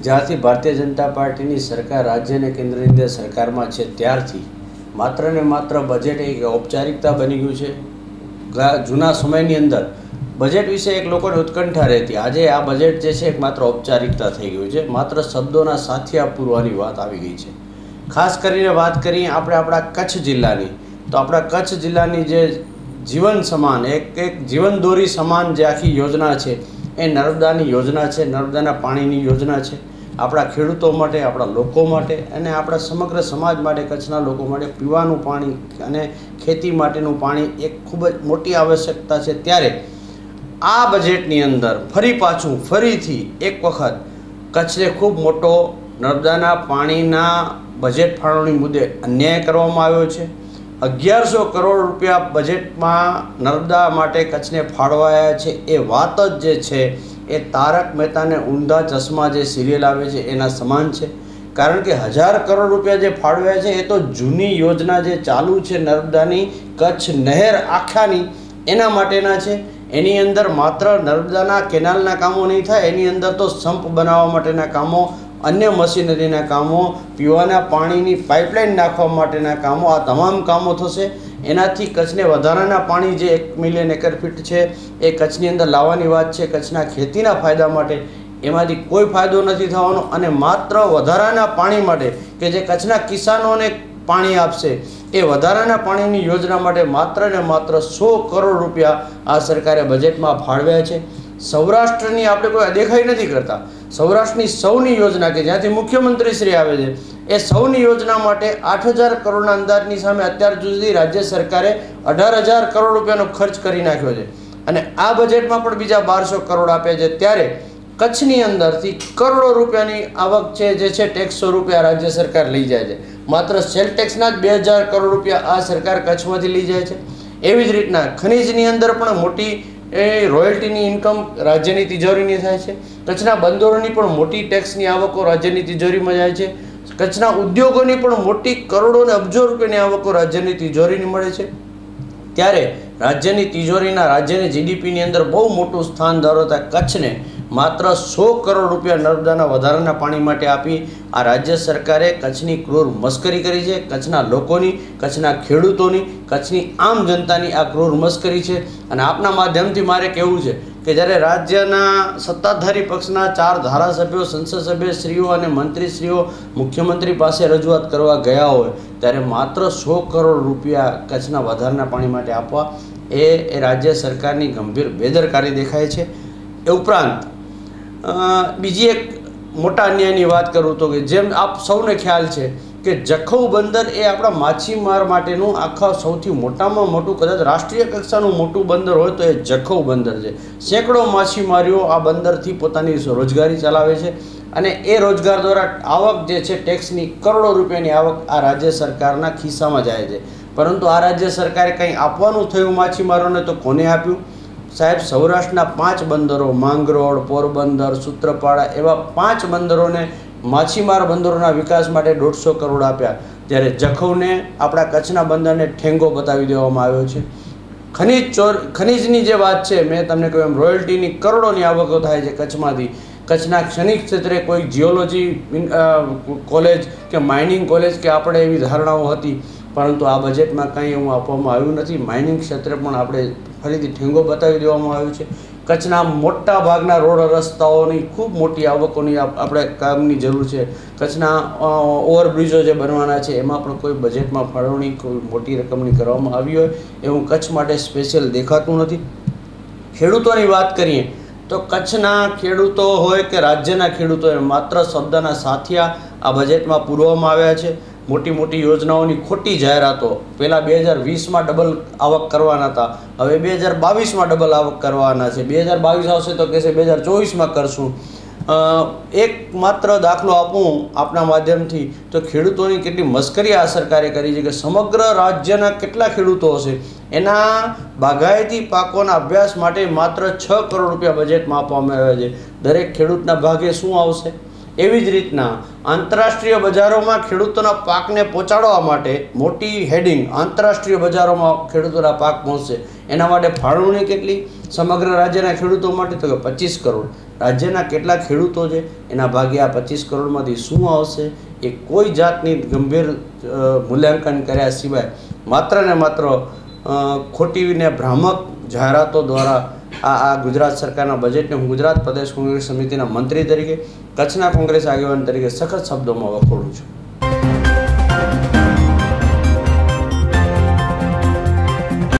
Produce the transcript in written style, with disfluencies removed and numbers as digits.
જ્યારથી ભારતીય જનતા પાર્ટીની સરકાર રાજ્ય અને કેન્દ્રની અંદર સરકારમાં છે ત્યારથી માત્ર ને માત્ર બજેટ એક ઔપચારિકતા બની ગયું છે. જૂના સમયની અંદર બજેટ વિશે એક લોકોને ઉત્કંઠા રહેતી. આજે આ બજેટ જે છે એક માત્ર ઔપચારિકતા થઈ ગયું છે. માત્ર શબ્દોના સાથિયા પૂરવાની વાત આવી ગઈ છે. ખાસ કરીને વાત કરીએ આપણે આપણા કચ્છ જિલ્લાની, તો આપણા કચ્છ જિલ્લાની જે જીવન સમાન એક જીવનદોરી સમાન જે આખી યોજના છે એ નર્મદાની યોજના છે. નર્મદાના પાણીની યોજના છે. આપણા ખેડૂતો માટે, આપણા લોકો માટે અને આપણા સમગ્ર સમાજ માટે, કચ્છના લોકો માટે પીવાનું પાણી અને ખેતી માટેનું પાણી એક ખૂબ જ મોટી આવશ્યકતા છે. ત્યારે આ બજેટની અંદર ફરીથી એક વખત કચ્છને ખૂબ મોટો નર્મદાના પાણીના બજેટ ફાળવણી મુદ્દે અન્યાય કરવામાં આવ્યો છે. 1100 કરોડ રૂપિયા બજેટમાં નર્મદા માટે કચ્છને ફાળવાયા છે. એ વાત જ જે છે એ તારક મહેતાને ઊંધા ચશ્મા જે સિરિયલ આવે છે એના સમાન છે. કારણ કે 1000 કરોડ રૂપિયા જે ફાળવ્યા છે એ તો જૂની યોજના જે ચાલુ છે નર્મદાની કચ્છ નહેર આખાની એના માટેના છે. એની અંદર માત્ર નર્મદાના કેનાલના કામો નહીં થાય, એની અંદર તો સંપ બનાવવા માટેના કામો, અન્ય મશીનરીના કામો, પીવાના પાણીની પાઇપલાઇન નાખવા માટેના કામો, આ તમામ કામો થશે. એનાથી કચ્છને વધારાના પાણી જે 1 મિલિયન એકર ફીટ છે એ કચ્છની અંદર લાવવાની વાત છે. કચ્છના ખેતીના ફાયદા માટે એમાંથી કોઈ ફાયદો નથી થવાનો અને માત્ર વધારાના પાણી માટે કે જે કચ્છના કિસાનોને પાણી આપશે એ વધારાના પાણીની યોજના માટે માત્ર ને માત્ર 100 કરોડ રૂપિયા આ સરકારે બજેટમાં ફાળવ્યા છે. સૌરાષ્ટ્રની આપણે કોઈ અદેખાઈ નથી કરતા. સૌરાષ્ટ્રની સૌની યોજના કે જ્યાંથી મુખ્યમંત્રી શ્રી આવે છે એ સૌની યોજના માટે 8000 કરોડના અંદાજની સામે અત્યાર સુધી રાજ્ય સરકારે 18000 કરોડ રૂપિયાનો ખર્ચ કરી નાખ્યો છે અને આ બજેટમાં પણ બીજા 1200 કરોડ આપ્યા છે. ત્યારે કચ્છની અંદરથી કરોડો રૂપિયાની આવક છે જે છે ટેક્સ સ્વરૂપે આ રાજ્ય સરકાર લઈ જાય છે. માત્ર સેલ ટેક્સના જ 2000 કરોડ રૂપિયા આ સરકાર કચ્છમાંથી લઈ જાય છે. એવી જ રીતના ખનીજની અંદર પણ મોટી રોયલ્ટીની ઇન્કમ રાજ્યની તિજોરીની થાય છે. કચ્છના બંદરોની પણ મોટી ટેક્સની આવકો રાજ્યની તિજોરીમાં જાય છે. કચ્છના ઉદ્યોગોની પણ મોટી કરોડો અને અબજો રૂપિયાની આવકો રાજ્યની તિજોરીની મળે છે. ત્યારે રાજ્યની તિજોરીના, રાજ્યની જીડીપીની અંદર બહુ મોટું સ્થાન ધરાવતા કચ્છને માત્ર 100 કરોડ રૂપિયા નર્મદાના વધારાના પાણી માટે આપી આ રાજ્ય સરકારે કચ્છની ક્રૂર મસ્કરી કરી છે. કચ્છના લોકોની, કચ્છના ખેડૂતોની, કચ્છની આમ જનતાની આ ક્રૂર મસ્કરી છે. અને આપના માધ્યમથી મારે કહેવું છે કે જ્યારે રાજ્યના સત્તાધારી પક્ષના 4 ધારાસભ્યો, સંસદ સભ્યશ્રીઓ અને મંત્રીશ્રીઓ મુખ્યમંત્રી પાસે રજૂઆત કરવા ગયા હોય ત્યારે માત્ર 100 કરોડ રૂપિયા કચ્છના વધારાના પાણી માટે આપવા એ રાજ્ય સરકારની ગંભીર બેદરકારી દેખાય છે. એ ઉપરાંત બીજી એક મોટા અન્યાયની વાત કરું તો કે જેમ આપ સૌને ખ્યાલ છે કે જખૌ બંદર એ આપણા માછીમાર માટેનું આખા સૌથી મોટામાં મોટું, કદાચ રાષ્ટ્રીય કક્ષાનું મોટું બંદર હોય તો એ જખૌ બંદર છે. સેંકડો માછીમારીઓ આ બંદરથી પોતાની રોજગારી ચલાવે છે અને એ રોજગાર દ્વારા આવક જે છે ટેક્સની કરોડો રૂપિયાની આવક આ રાજ્ય સરકારના ખિસ્સામાં જાય છે. પરંતુ આ રાજ્ય સરકારે કંઈ આપવાનું થયું માછીમારોને તો કોને આપ્યું? સાહેબ, સૌરાષ્ટ્રના 5 બંદરો, માંગરોળ, પોરબંદર, સૂત્રપાડા, એવા 5 બંદરોને માછીમાર બંદરોના વિકાસ માટે 150 કરોડ આપ્યા. જ્યારે જખૌને, આપણા કચ્છના બંદરને ઠેંગો બતાવી દેવામાં આવ્યો છે. ખનીજની જે વાત છે, મેં તમને કહ્યું એમ રોયલ્ટીની કરોડોની આવકો થાય છે કચ્છમાંથી. કચ્છના ખનિજ ક્ષેત્રે કોઈ જીઓલોજી કોલેજ કે માઇનિંગ કોલેજ કે આપણે એવી ધારણાઓ હતી, પરંતુ આ બજેટમાં કંઈ એવું આપવામાં આવ્યું નથી. માઇનિંગ ક્ષેત્રે પણ આપણે ફરીથી ઠેંગો બતાવી દેવામાં આવ્યો છે. કચ્છના મોટા ભાગના રોડ રસ્તાઓની ખૂબ મોટી આવકોની આપણે કામની જરૂર છે. કચ્છના ઓવરબ્રિજો જે બનવાના છે એમાં પણ કોઈ બજેટમાં ફાળવણી કોઈ મોટી રકમની કરવામાં આવી હોય એવું કચ્છ માટે સ્પેશિયલ દેખાતું નથી. ખેડૂતોની વાત કરીએ તો કચ્છના ખેડૂતો હોય કે રાજ્યના ખેડૂતો હોય માત્ર શબ્દના સાથિયા આ બજેટમાં પૂરવામાં આવ્યા છે. મોટી મોટી યોજનાઓની ખોટી જાહેરાતો પહેલાં 2020માં ડબલ આવક કરવાના હતા, હવે 2022માં ડબલ આવક કરવાના છે. 2022 આવશે તો કહેશે 2024માં કરશું. એક માત્ર દાખલો આપું આપના માધ્યમથી તો ખેડૂતોની કેટલી મસ્કરી આ સરકારે કરી છે કે સમગ્ર રાજ્યના કેટલા ખેડૂતો હશે એના બાગાયતી પાકોના અભ્યાસ માટે માત્ર 6 કરોડ રૂપિયા બજેટમાં આપવામાં આવ્યા છે. દરેક ખેડૂતના ભાગે શું આવશે? એવી જ રીતના આંતરરાષ્ટ્રીય બજારોમાં ખેડૂતોના પાકને પહોંચાડવા માટે મોટી હેડિંગ આંતરરાષ્ટ્રીય બજારોમાં ખેડૂતોના પાક પહોંચશે એના માટે ફાળવણી કેટલી સમગ્ર રાજ્યના ખેડૂતો માટે તો કે 25 કરોડ. રાજ્યના કેટલા ખેડૂતો છે એના ભાગે આ 25 કરોડમાંથી શું આવશે એ કોઈ જાતની ગંભીર મૂલ્યાંકન કર્યા સિવાય માત્ર ને માત્ર ખોટી ને ભ્રામક જાહેરાતો દ્વારા આ ગુજરાત સરકારના બજેટને હું ગુજરાત પ્રદેશ કોંગ્રેસ સમિતિના મંત્રી તરીકે કચ્છના કોંગ્રેસ આગેવાન તરીકે સખત શબ્દોમાં વખોડું છું.